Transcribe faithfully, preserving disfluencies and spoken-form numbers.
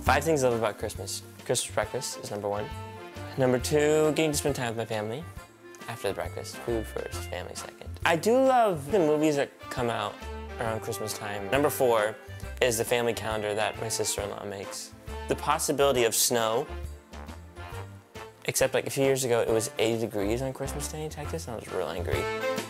Five things I love about Christmas. Christmas breakfast is number one. Number two, getting to spend time with my family. After the breakfast, food first, family second. I do love the movies that come out around Christmas time. Number four is the family calendar that my sister-in-law makes. The possibility of snow, except like a few years ago, it was eighty degrees on Christmas Day in Texas, and I was real angry.